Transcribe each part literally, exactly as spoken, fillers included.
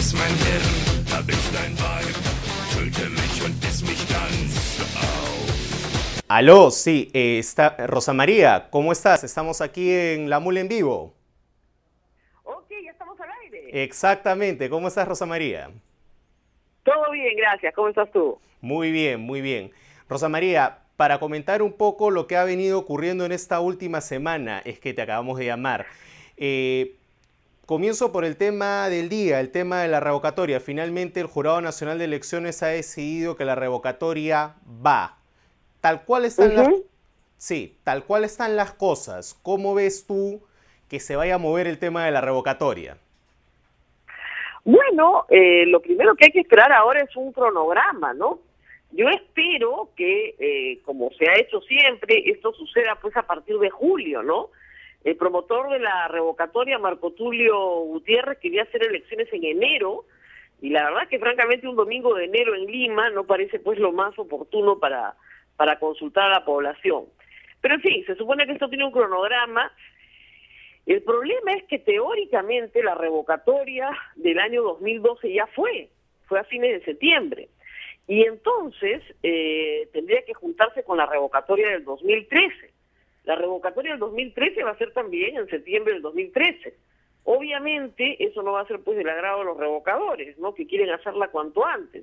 Vergiss mein Hirn, hab ich dein Weib, töte mich und iss mich ganz auf. Aló, sí, eh, está Rosa María, ¿cómo estás? Estamos aquí en La Mula en Vivo. Ok, ya estamos al aire. Exactamente, ¿cómo estás, Rosa María? Todo bien, gracias. ¿Cómo estás tú? Muy bien, muy bien. Rosa María, para comentar un poco lo que ha venido ocurriendo en esta última semana, es que te acabamos de llamar. Eh, Comienzo por el tema del día, el tema de la revocatoria. Finalmente el Jurado Nacional de Elecciones ha decidido que la revocatoria va. Tal cual están las, Ujú. sí, tal cual están las cosas. ¿Cómo ves tú que se vaya a mover el tema de la revocatoria? Bueno, eh, lo primero que hay que esperar ahora es un cronograma, ¿no? Yo espero que, eh, como se ha hecho siempre, esto suceda pues a partir de julio, ¿no? El promotor de la revocatoria, Marco Tulio Gutiérrez, quería hacer elecciones en enero, y la verdad que francamente un domingo de enero en Lima no parece pues lo más oportuno para, para consultar a la población. Pero en fin, se supone que esto tiene un cronograma. El problema es que teóricamente la revocatoria del año dos mil doce ya fue, fue a fines de septiembre. Y entonces eh, tendría que juntarse con la revocatoria del dos mil trece. La revocatoria del dos mil trece va a ser también en septiembre del dos mil trece. Obviamente eso no va a ser pues del agrado de los revocadores, ¿no? Que quieren hacerla cuanto antes.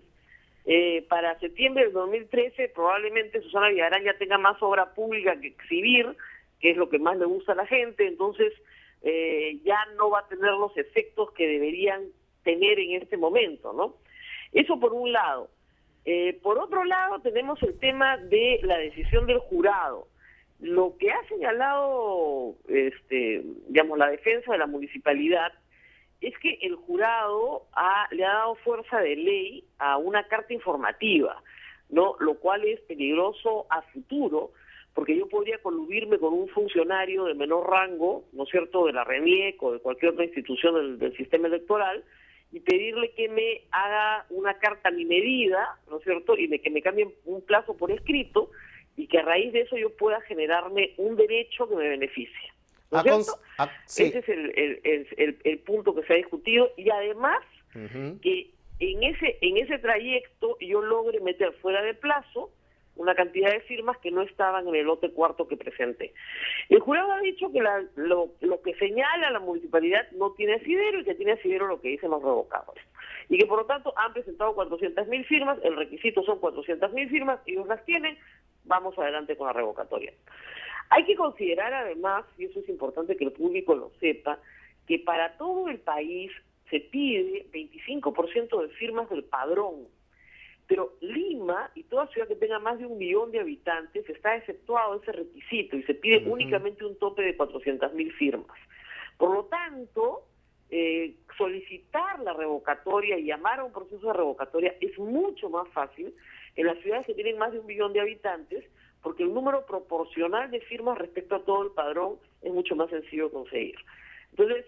Eh, para septiembre del dos mil trece probablemente Susana Villarán ya tenga más obra pública que exhibir, que es lo que más le gusta a la gente, entonces eh, ya no va a tener los efectos que deberían tener en este momento, ¿no? Eso por un lado. Eh, por otro lado tenemos el tema de la decisión del jurado. Lo que ha señalado, este, digamos, la defensa de la municipalidad es que el jurado ha, le ha dado fuerza de ley a una carta informativa, ¿no? Lo cual es peligroso a futuro, porque yo podría coludirme con un funcionario de menor rango, ¿no es cierto?, de la RENIEC o de cualquier otra institución del, del sistema electoral, y pedirle que me haga una carta a mi medida, ¿no es cierto?, y de que me cambien un plazo por escrito, y que a raíz de eso yo pueda generarme un derecho que me beneficie. ¿No es Ah, cons- cierto? ah, sí. Ese es el, el, el, el, el punto que se ha discutido, y además Ujú. que en ese, en ese trayecto yo logre meter fuera de plazo una cantidad de firmas que no estaban en el lote cuarto que presenté. El jurado ha dicho que la, lo, lo que señala la municipalidad no tiene asidero y que tiene asidero lo que dicen los revocadores. Y que por lo tanto han presentado cuatrocientas mil firmas, el requisito son cuatrocientas mil firmas, ellos las tienen, vamos adelante con la revocatoria. Hay que considerar además, y eso es importante que el público lo sepa, que para todo el país se pide veinticinco por ciento de firmas del padrón. Pero Lima y toda ciudad que tenga más de un millón de habitantes está exceptuado ese requisito y se pide Ujú. únicamente un tope de cuatrocientas mil firmas. Por lo tanto, eh, solicitar la revocatoria y llamar a un proceso de revocatoria es mucho más fácil en las ciudades que tienen más de un millón de habitantes, porque el número proporcional de firmas respecto a todo el padrón es mucho más sencillo de conseguir. Entonces,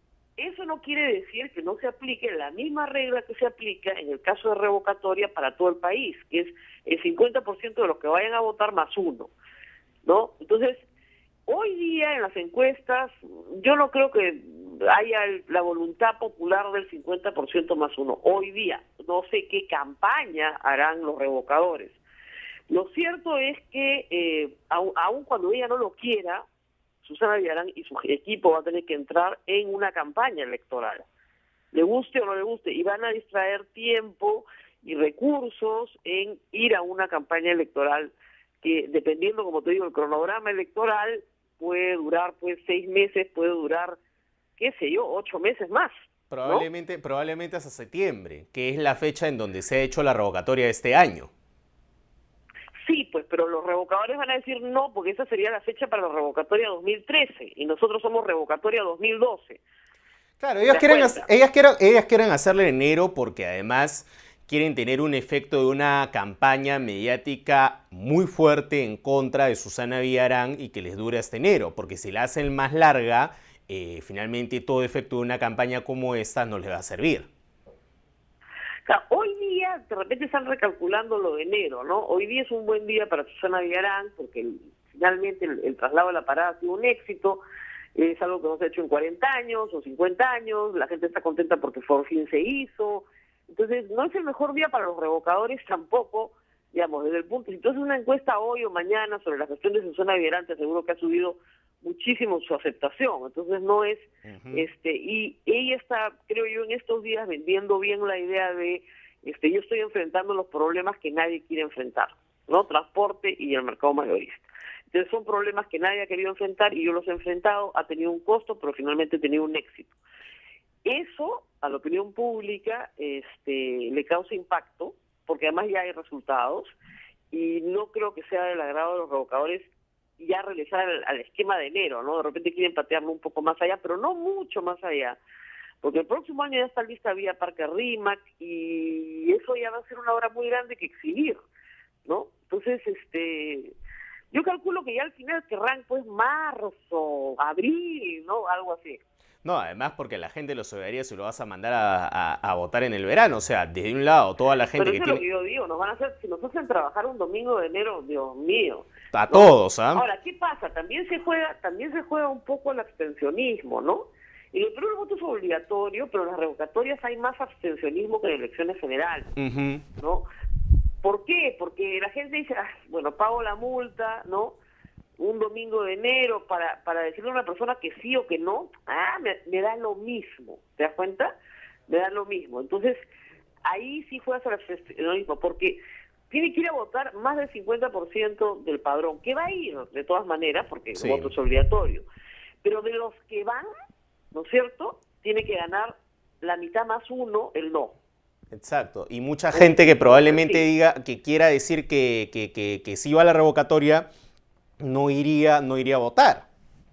eso no quiere decir que no se aplique la misma regla que se aplica en el caso de revocatoria para todo el país, que es el cincuenta por ciento de los que vayan a votar más uno, ¿no? Entonces, hoy día en las encuestas, yo no creo que haya el- la voluntad popular del cincuenta por ciento más uno. Hoy día, no sé qué campaña harán los revocadores. Lo cierto es que, eh, aun, aun cuando ella no lo quiera, Susana Villarán y su equipo van a tener que entrar en una campaña electoral, le guste o no le guste, y van a distraer tiempo y recursos en ir a una campaña electoral que, dependiendo, como te digo, el cronograma electoral puede durar pues seis meses, puede durar, qué sé yo, ocho meses más, ¿no? Probablemente, probablemente hasta septiembre, que es la fecha en donde se ha hecho la revocatoria de este año. Sí, pues, pero los revocadores van a decir no, porque esa sería la fecha para la revocatoria dos mil trece, y nosotros somos revocatoria dos mil doce. Claro, ¿Te ellos das quieren, hac- cuenta? ellas quieren, ellas quieren hacerle en enero porque además quieren tener un efecto de una campaña mediática muy fuerte en contra de Susana Villarán y que les dure hasta enero, porque si la hacen más larga, eh, finalmente todo efecto de una campaña como esta no les va a servir. O sea, hoy día, de repente están recalculando lo de enero, ¿no? Hoy día es un buen día para Susana Villarán, porque el- finalmente el, el traslado de la parada ha sido un éxito. es algo que no se ha hecho en cuarenta años o cincuenta años, la gente está contenta porque por fin se hizo, entonces no es el mejor día para los revocadores tampoco, digamos, desde el punto, si tú haces una encuesta hoy o mañana sobre la gestión de Susana Villarante, seguro que ha subido muchísimo su aceptación, entonces no es, uh-huh. este, y ella está, creo yo, en estos días vendiendo bien la idea de, este, yo estoy enfrentando los problemas que nadie quiere enfrentar, ¿no? Transporte y el mercado mayorista. Entonces son problemas que nadie ha querido enfrentar y yo los he enfrentado, ha tenido un costo, pero finalmente ha tenido un éxito. Eso a la opinión pública este, le causa impacto, porque además ya hay resultados, y no creo que sea del agrado de los revocadores ya regresar al, al esquema de enero, ¿no? De repente quieren patearlo un poco más allá, pero no mucho más allá, porque el próximo año ya está lista vía Parque Rímac, y eso ya va a ser una obra muy grande que exhibir, ¿no? Entonces, este... yo calculo que ya al final querrán pues marzo, abril, ¿no? Algo así. No, además porque la gente lo odiaría si lo vas a mandar a, a, a votar en el verano. O sea, desde un lado, toda la gente Pero que eso tiene... es lo que yo digo, nos van a hacer, si nos hacen trabajar un domingo de enero, Dios mío. A ¿no? todos, ¿ah? ¿eh? Ahora, ¿qué pasa? También se juega, también se juega un poco el abstencionismo, ¿no? Y el Perú el voto es obligatorio, pero en las revocatorias hay más abstencionismo que en elecciones generales, uh-huh. ¿no? ¿Por qué? Porque la gente dice, ah, bueno, pago la multa, ¿no? Un domingo de enero para para decirle a una persona que sí o que no, ah, me, me da lo mismo, ¿te das cuenta? Me da lo mismo. Entonces, ahí sí juegas al abstencionismo, porque tiene que ir a votar más del cincuenta por ciento del padrón, que va a ir de todas maneras, porque sí. El voto es obligatorio. Pero de los que van, ¿no es cierto?, tiene que ganar la mitad más uno el no. Exacto, y mucha gente que probablemente sí. diga, que quiera decir que, que, que, que si va a la revocatoria, no iría, no iría a votar.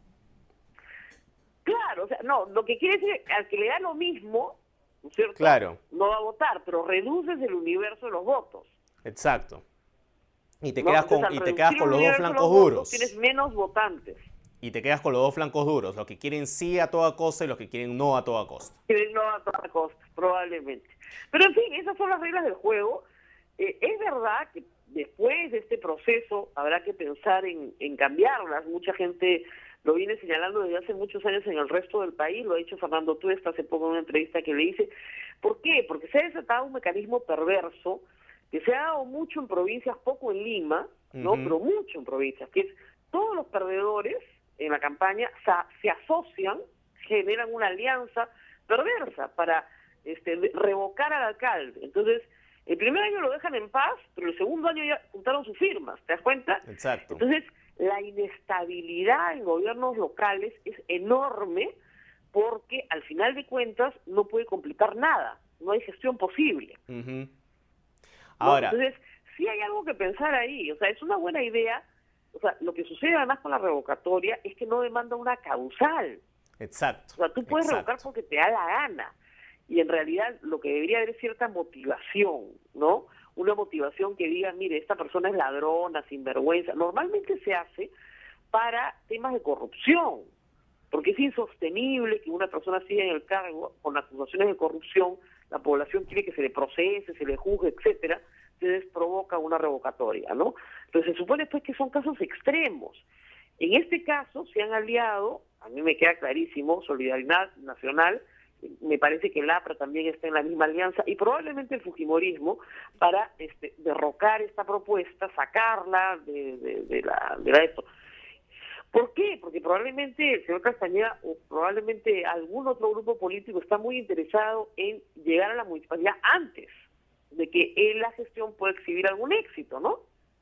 Claro, o sea, no, lo que quiere decir, al que le da lo mismo, ¿no es cierto? Claro. No va a votar, pero reduces el universo de los votos. Exacto. Y te ¿no? quedas con, Entonces, y te quedas con los dos flancos los duros. Votos, tienes menos votantes. Y te quedas con los dos flancos duros, los que quieren sí a toda costa y los que quieren no a toda costa. Quieren no a toda costa, probablemente. Pero en fin, esas son las reglas del juego. Eh, es verdad que después de este proceso habrá que pensar en, en cambiarlas. Mucha gente lo viene señalando desde hace muchos años en el resto del país, lo ha dicho Fernando Tuesta hace poco en una entrevista que le hice. ¿Por qué? Porque se ha desatado un mecanismo perverso que se ha dado mucho en provincias, poco en Lima, ¿no? Uh-huh. Pero mucho en provincias, que es todos los perdedores en la campaña se, se asocian, generan una alianza perversa para este, revocar al alcalde. Entonces, el primer año lo dejan en paz, pero el segundo año ya juntaron sus firmas, ¿te das cuenta? Exacto. Entonces, la inestabilidad en gobiernos locales es enorme porque al final de cuentas no puede complicar nada, no hay gestión posible. Uh-huh. Ahora, ¿no? Entonces, sí hay algo que pensar ahí, o sea, es una buena idea. O sea, lo que sucede además con la revocatoria es que no demanda una causal. Exacto. O sea, tú puedes exacto. revocar porque te da la gana. Y en realidad lo que debería haber es cierta motivación, ¿no? Una motivación que diga, mire, esta persona es ladrona, sinvergüenza. Normalmente se hace para temas de corrupción, porque es insostenible que una persona siga en el cargo con acusaciones de corrupción, la población quiere que se le procese, se le juzgue, etcétera, entonces provoca una revocatoria, ¿no? Entonces se supone pues que son casos extremos. En este caso se han aliado, a mí me queda clarísimo, Solidaridad Nacional, me parece que el A P R A también está en la misma alianza, y probablemente el fujimorismo, para este, derrocar esta propuesta, sacarla de, de, de la de la esto. ¿Por qué? Porque probablemente el señor Castañeda o probablemente algún otro grupo político está muy interesado en llegar a la municipalidad antes de que en la gestión pueda exhibir algún éxito, ¿no?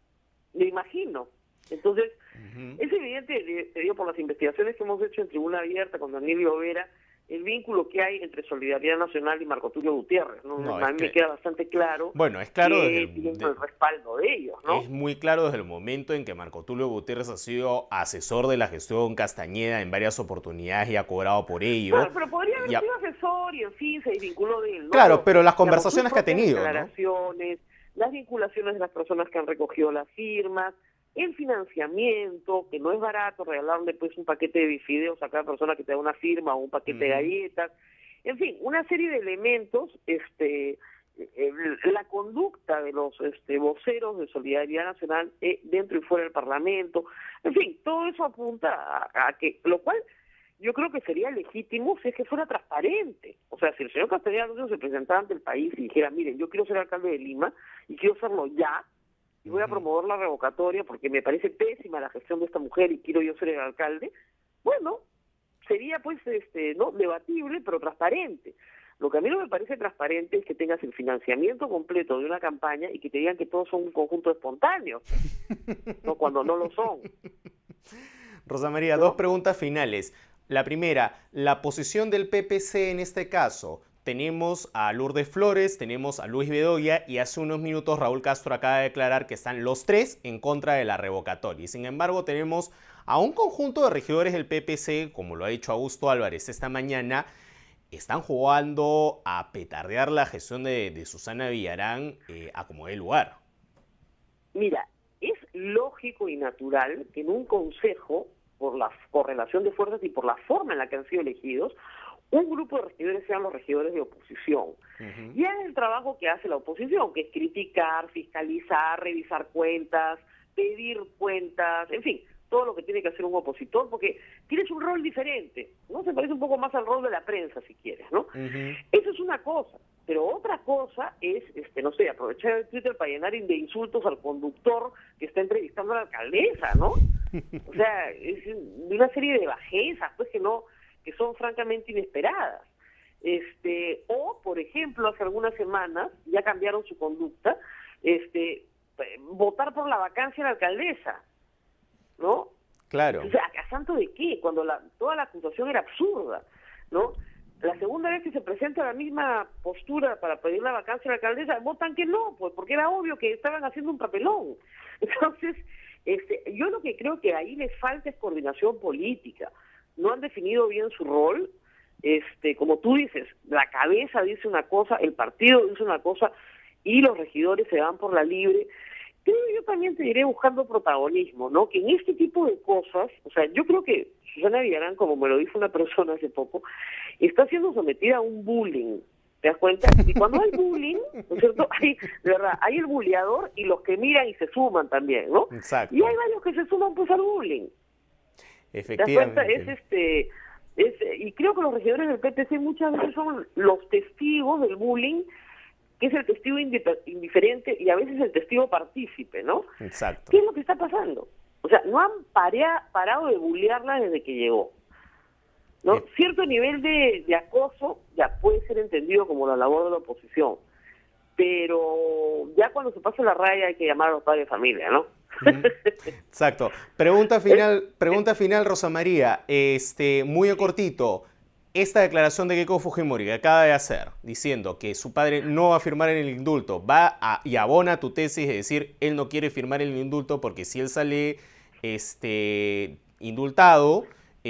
Me imagino. Entonces, uh-huh. es evidente, te digo, por las investigaciones que hemos hecho en Tribuna Abierta con Daniel Llovera, el vínculo que hay entre Solidaridad Nacional y Marco Tulio Gutiérrez, ¿no? No, a mí que... me queda bastante claro. Bueno, es claro que desde el, tienen de... el respaldo de ellos, ¿no? Es muy claro desde el momento en que Marco Tulio Gutiérrez ha sido asesor de la gestión Castañeda en varias oportunidades y ha cobrado por ello. Claro, pero podría haber y a... sido asesor y en fin se desvinculó de él, ¿no? Claro, pero, pero las conversaciones que ha tenido, declaraciones, ¿no? Las vinculaciones de las personas que han recogido las firmas, el financiamiento, que no es barato regalarle pues un paquete de bifideos a cada persona que te da una firma o un paquete uh-huh. de galletas, en fin, una serie de elementos, este, el, la conducta de los este, voceros de Solidaridad Nacional eh, dentro y fuera del Parlamento, en fin, todo eso apunta a, a que, lo cual yo creo que sería legítimo si es que fuera transparente. O sea, si el señor Castellanos se presentara ante el país y dijera, miren, yo quiero ser alcalde de Lima y quiero hacerlo ya, y voy a promover la revocatoria porque me parece pésima la gestión de esta mujer y quiero yo ser el alcalde, bueno, sería pues este no debatible, pero transparente. Lo que a mí no me parece transparente es que tengas el financiamiento completo de una campaña y que te digan que todos son un conjunto espontáneo, no cuando no lo son. Rosa María, ¿no? Dos preguntas finales. La primera, la posición del P P C en este caso. Tenemos a Lourdes Flores, tenemos a Luis Bedoya y hace unos minutos Raúl Castro acaba de declarar que están los tres en contra de la revocatoria. Y sin embargo tenemos a un conjunto de regidores del P P C, como lo ha dicho Augusto Álvarez esta mañana, están jugando a petardear la gestión de, de Susana Villarán eh, a como dé lugar. Mira, es lógico y natural que en un consejo, por la correlación de fuerzas y por la forma en la que han sido elegidos, un grupo de regidores sean los regidores de oposición. Uh-huh. Y es el trabajo que hace la oposición, que es criticar, fiscalizar, revisar cuentas, pedir cuentas, en fin, todo lo que tiene que hacer un opositor, porque tienes un rol diferente, ¿no? Se parece un poco más al rol de la prensa, si quieres, ¿no? Uh-huh. Eso es una cosa, pero otra cosa es, este no sé, aprovechar el Twitter para llenar de insultos al conductor que está entrevistando a la alcaldesa, ¿no? O sea, es una serie de bajezas, pues, que no... que son francamente inesperadas. Este, o, por ejemplo, hace algunas semanas ya cambiaron su conducta, este, votar por la vacancia de la alcaldesa, ¿no? Claro. O sea, ¿a santo de qué? Cuando la, toda la acusación era absurda, ¿no? La segunda vez que se presenta la misma postura para pedir la vacancia de la alcaldesa, votan que no, pues, porque era obvio que estaban haciendo un papelón. Entonces, este, yo lo que creo que ahí les falta es coordinación política. No han definido bien su rol, este, como tú dices, la cabeza dice una cosa, el partido dice una cosa y los regidores se van por la libre. Pero yo también te diré buscando protagonismo, ¿no? Que en este tipo de cosas, o sea, yo creo que Susana Villarán, como me lo dijo una persona hace poco, está siendo sometida a un bullying, ¿te das cuenta? Y cuando hay bullying, ¿no es cierto? Hay, de verdad, hay el bulleador y los que miran y se suman también, ¿no? Exacto. Y hay varios que se suman pues al bullying. Efectivamente. ¿Te das cuenta? Es este, es, y creo que los regidores del P T C muchas veces son los testigos del bullying, que es el testigo indiferente y a veces el testigo partícipe, ¿no? Exacto. ¿Qué es lo que está pasando? O sea, no han parea, parado de bullearla desde que llegó, ¿no? Eh. Cierto nivel de, de acoso ya puede ser entendido como la labor de la oposición, pero ya cuando se pasa la raya hay que llamar a los padres de familia, ¿no? Exacto. Pregunta final, pregunta final, Rosa María, este, muy cortito. Esta declaración de Keiko Fujimori que acaba de hacer, diciendo que su padre no va a firmar el indulto, va a, y abona tu tesis de decir, él no quiere firmar el indulto porque si él sale este, indultado,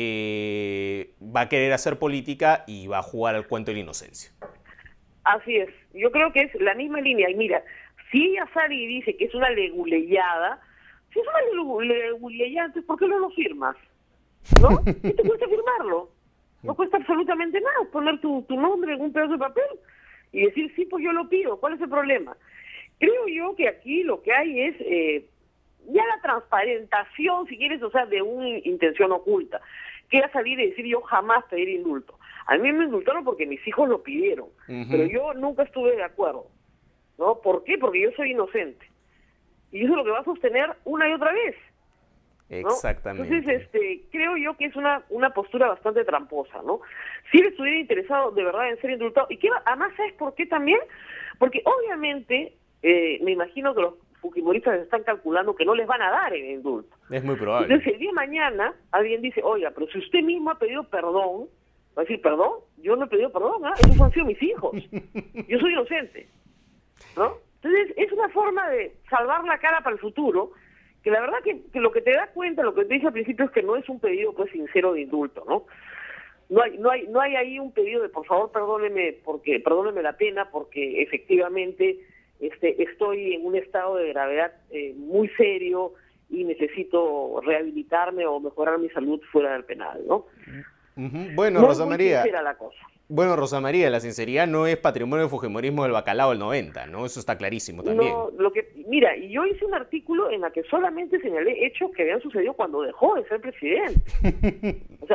eh, va a querer hacer política y va a jugar al cuento de la inocencia. Así es. Yo creo que es la misma línea. Y mira, si ella sale y dice que es una leguleyada, si es una leguleyada, entonces ¿por qué no lo firmas? ¿No? ¿Qué te cuesta firmarlo? No cuesta absolutamente nada poner tu, tu nombre en un pedazo de papel y decir, sí, pues yo lo pido. ¿Cuál es el problema? Creo yo que aquí lo que hay es eh, ya la transparentación, si quieres, o sea, de una intención oculta. Que era salir y decir, yo jamás pedir indulto. A mí me indultaron porque mis hijos lo pidieron, uh-huh. pero yo nunca estuve de acuerdo, ¿no? ¿Por qué? Porque yo soy inocente. Y eso es lo que va a sostener una y otra vez, ¿no? Exactamente. Entonces, este, creo yo que es una una postura bastante tramposa, ¿no? Si él estuviera interesado de verdad en ser indultado, y que además, ¿sabes por qué también? Porque obviamente, eh, me imagino que los fujimoristas están calculando que no les van a dar el indulto. Es muy probable. Entonces, el día de mañana, alguien dice, oiga, pero si usted mismo ha pedido perdón, va a decir, perdón, yo no he pedido perdón, ¿eh? Esos han sido mis hijos, yo soy inocente, ¿no? Entonces, es una forma de salvar la cara para el futuro, que la verdad que, que lo que te da cuenta, lo que te dice al principio es que no es un pedido pues sincero de indulto, ¿no? No hay, no hay, no hay ahí un pedido de por favor perdóneme porque, perdóneme la pena porque efectivamente este estoy en un estado de gravedad eh, muy serio y necesito rehabilitarme o mejorar mi salud fuera del penal, ¿no? Uh-huh. Bueno, no Rosa María. Es muy sincera la cosa. Bueno, Rosa María, la sinceridad no es patrimonio del fujimorismo del bacalao del noventa, ¿no? Eso está clarísimo también. No, lo que, mira, y yo hice un artículo en la que solamente señalé hechos que habían sucedido cuando dejó de ser presidente. O sea,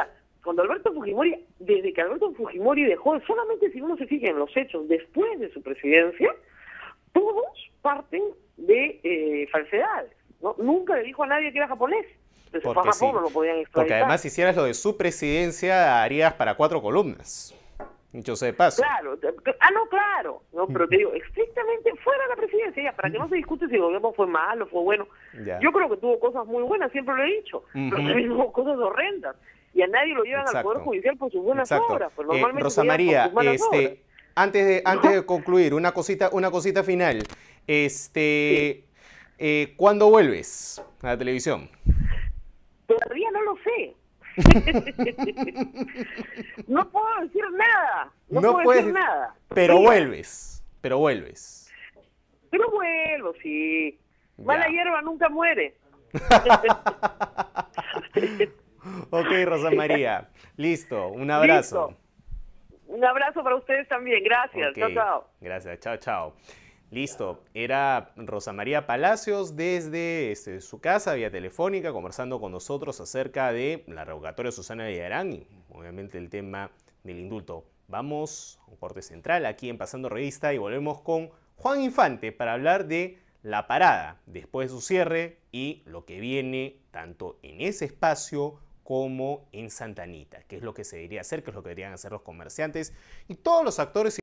cuando Alberto Fujimori, desde que Alberto Fujimori dejó, solamente si uno se fija en los hechos después de su presidencia, todos parten de eh, falsedades, ¿no? Nunca le dijo a nadie que era japonés. Entonces, fue a Japón, sí. no lo podían extraditar. Porque además, si hicieras lo de su presidencia, harías para cuatro columnas. Dicho sea de paso. Claro, ah, no, claro, no, pero te digo, estrictamente fuera de la presidencia, ya, para que no se discute si el gobierno fue malo, fue bueno. Ya. Yo creo que tuvo cosas muy buenas, siempre lo he dicho, Uh-huh. pero también tuvo cosas horrendas. Y a nadie lo llevan Exacto. al Poder Judicial por sus buenas Exacto. obras. Pues Eh, normalmente Rosa se llevan por María, sus malas obras. este, antes de, antes de concluir, una cosita, una cosita final. Este, Sí. eh, ¿Cuándo vuelves a la televisión? Todavía no lo sé. No puedo decir nada. No, No puedo puedes- decir nada. Pero Sí, vuelves, pero vuelves. Pero vuelvo, sí. Ya. Mala hierba nunca muere. Ok, Rosa María. Listo, un abrazo. Listo. Un abrazo para ustedes también. Gracias. Ok, Chao, chao. Gracias, chao, chao. Listo, era Rosa María Palacios desde este, su casa vía telefónica conversando con nosotros acerca de la revocatoria de Susana Villarán y obviamente el tema del indulto. Vamos a un corte central aquí en Pasando Revista y volvemos con Juan Infante para hablar de la parada después de su cierre y lo que viene tanto en ese espacio como en Santa Anita, qué es lo que se debería hacer, qué es lo que deberían hacer los comerciantes y todos los actores